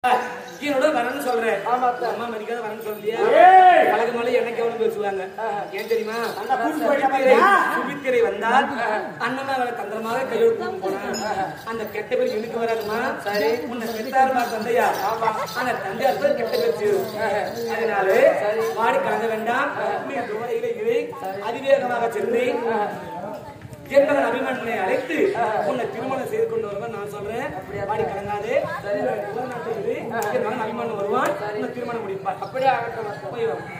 என்னோட வரன்னு சொல்றேன். அம்மா மணிக்காத வரன்னு சொல்லியா? பழகு மேல எனக்கு எவ்வளவு பேசுவாங்க. ஏன் தெரியுமா? சுபித்திரை வந்தால் அண்ணன் அவளை தந்திரமாக கையெழுத்து போனேன். அந்த கெட்ட பேர் எனக்கு வராதுமா. சரி உன்னை பெற்றாருமா தந்தையா? அந்த தந்தையார் பேர் கெட்ட பேச்சு. அதனால வாடி கலங்க வேண்டாம். நீ துறையிலே அதிவேகமாக சென்று என்பதன் அபிமானத்தை அழைத்து உன்னை திருமணம் செய்து கொண்டு வருவான். நான் சொல்றேன் வாடி கலங்காதே. என் மகன் அபிமானம் வருவான். உன்னை திருமணம் முடிப்பார். அப்படியே ஆகட்டும். போய் வரும்.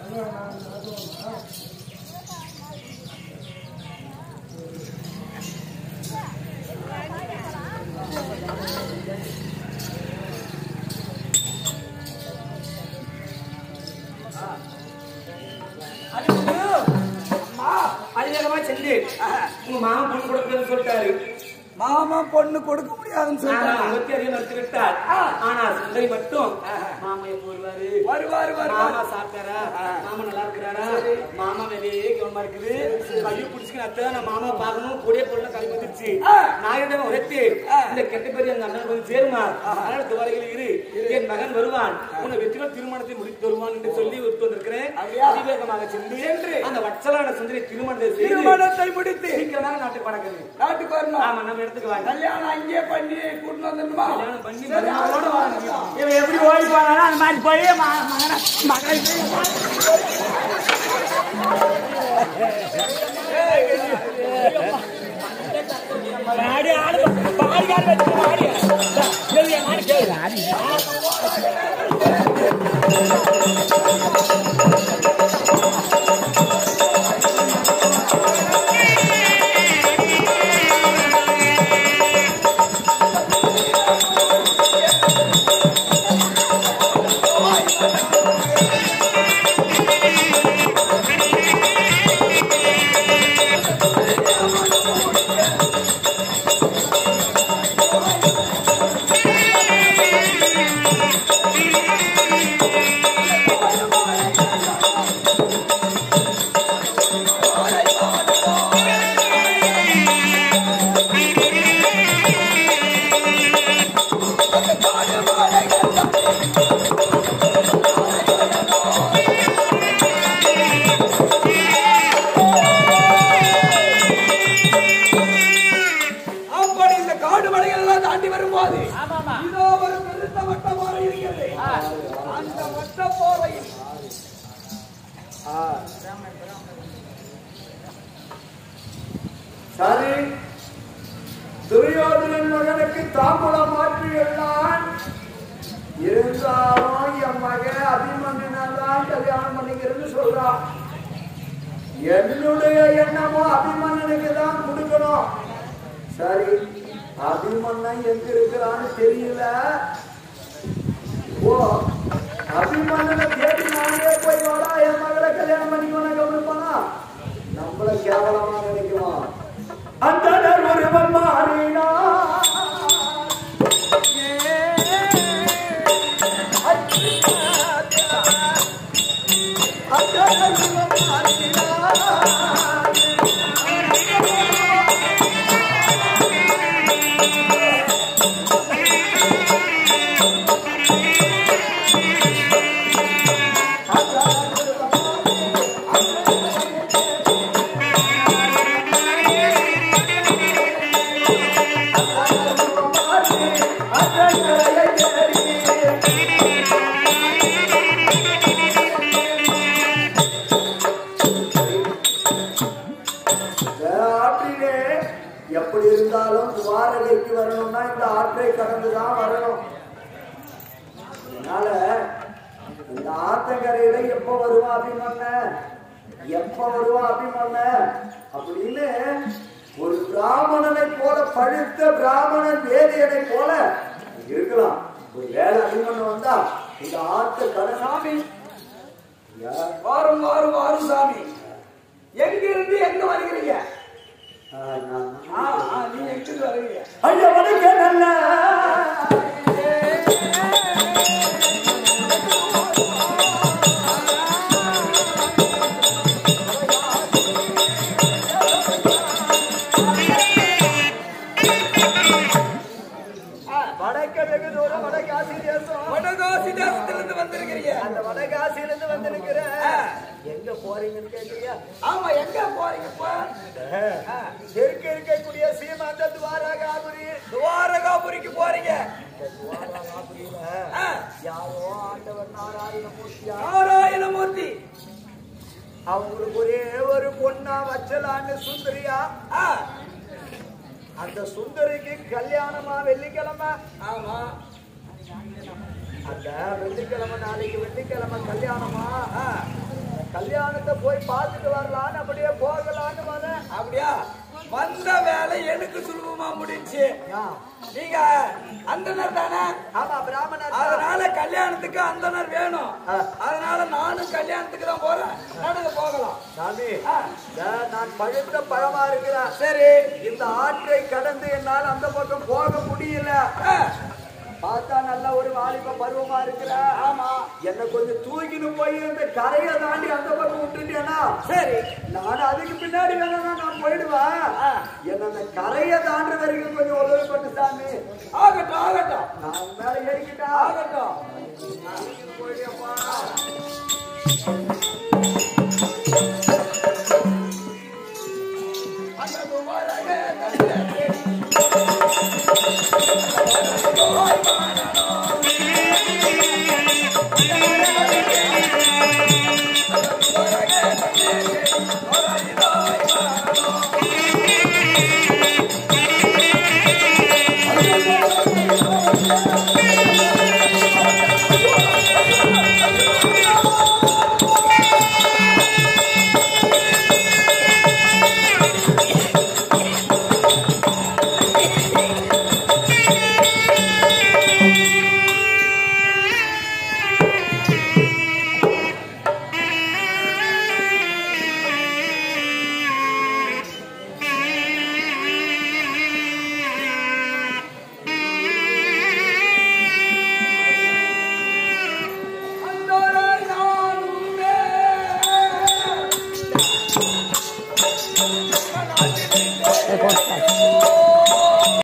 அதிகமா சென்று உங்க மாமா பொண்ணு கொடுக்கணும்னு சொல்லிட்டாரு. மாமா பொண்ணு கொடுக்க முடியாதுன்னு சொல்லிட்டாரு. ஆனா சுந்தரி மட்டும் மாமா எப்ப வருவாரு? மாமா சாப்பிட்டாரா? மாமா நல்லா இருக்கிறாரா? மாமா வெளியே கவனமா இருக்குது. கையை பிடிச்சுக்கிட்டு நான் மாமா பாக்கணும். கூடிய பொண்ணு கை வந்துருச்சு. நான் உரைத்து இந்த கெட்ட பேர் எங்க அண்ணன் கொஞ்சம் சேருமா? அதனால துவரையில் இரு. என் மகன் வருவான். உன்னை வெற்றில திருமணத்தை முடித்து வருவான் என்று சொல்லி ஒத்து வந்திருக்கிறேன். அதிவேகமாக சென்று அந்த வட்சலான சுந்தரி திருமணத்தை முடித்து சீக்கிரமாக நாட்டுக்கு படக்குது. நாட்டுக்கு வரணும். ஆமா நம்ம எடுத்துக்கு வாங்க. கல்யாணம் அங்கே பண்ணி கூட்டு வந்துடணுமா? கல்யாணம் பண்ணி மருமகளோட வாங்க. இவன் எப்படி ஓடி போனாலும் அந்த மாதிரி போய் மகளை ஆடி ஆடு பாடிக்கால் வச்சு ஆடி சரி. துரியோதனன் மகனுக்கு தாம்பூலம் மாற்றியுள்ளான். இருந்தாலும் என் மகன் அபிமன்யனால்தான் கல்யாணம் பண்ணிக்கிறேன்னு சொல்றான். என்னுடைய எண்ணமோ அபிமன்னனுக்கு தான் கொடுக்கணும். சரி, அபிமன்னன் எங்க இருக்கிறான்னு தெரியல. ஓ, அபிமன்னனை தேடி நானே போய் வாடா என் மகளை கல்யாணம் பண்ணிக்கோனா கவனிப்பானா? நம்மள கேவலமா நினைக்குவான். அந்த ஒருவன் மாறினா எப்படி இருந்தாலும் துவாரகைக்கு வரணும்னா இந்த ஆற்றை கடந்துதான் வரணும். அதனால இந்த ஆத்தங்கரையில எப்ப வருவா அபிமன்ன, எப்ப வருவா அபிமன்ன அப்படின்னு ஒரு பிராமணனை போல, பழுத்த பிராமணன் வேதியனை போல இருக்கலாம். ஒரு வேலை அபிமன்ன வந்தா இந்த ஆத்த கடசாமி வாரும் வாரும் வாரும் சாமி. எங்க இருந்து எங்க வருகிறீங்க? நீ எங்க வருவீங்க? ஐயா வணக்க நல்ல வடக்க வெகு தூரம் வடக்காசி தேசம். வடகாசி தேசத்திலிருந்து வந்திருக்கிறீங்க. அந்த வடகாசியிலிருந்து வந்திருக்கிற. எங்க போறீங்கன்னு கேட்கறியா? ஆமா, எங்க போறீங்கப்பா? தெற்கு இருக்கக்கூடிய சீமாந்த துவாரகாபுரிக்கு போறீங்க. யாரோ ஆண்டவர் நாராயணமூர்த்தி அவங்களுக்கு ஒரே ஒரு பொண்ணா வச்சலான்னு சுந்தரியா. அந்த சுந்தரிக்கு கல்யாணமா வெள்ளிக்கிழமை. ஆமா, அந்த வெள்ளிக்கிழமை நாளைக்கு வெள்ளிக்கிழமை கல்யாணமா. கல்யாணத்தை போய் பார்த்துட்டு வரலான்னு அப்படியே போகலான்னு வந்தேன். அப்படியா? வந்த வேலை எனக்கு சுலபமா முடிஞ்சு. நீங்க அந்தனர் தானே? ஆமா, பிராமணர். அதனால கல்யாணத்துக்கு அந்தனர் வேணும். அதனால நானும் கல்யாணத்துக்கு தான் போறேன். நடந்து போகலாம். சாமி, நான் பழுத்த பழமா இருக்கிறேன். சரி, இந்த ஆற்றை கடந்து என்னால் அந்த பக்கம் போக முடியல. பார்த்தா நல்ல ஒரு வாலிப பருவமா இருக்கிற. ஆமா, என்ன கொஞ்சம் தூக்கிட்டு போய் இந்த கரையை தாண்டி அந்த பக்கம் விட்டுட்டேன்னா சரி, நான் அதுக்கு பின்னாடி வேணா நான் போயிடுவேன். என்ன அந்த கரையை தாண்ட வரைக்கும் கொஞ்சம் உதவி பண்ணு சாமி. ஆகட்டும் ஆகட்டும், நான் மேல ஏறிக்கிட்டா ஆகட்டும். போயிடுப்பா. அந்த துவாரகே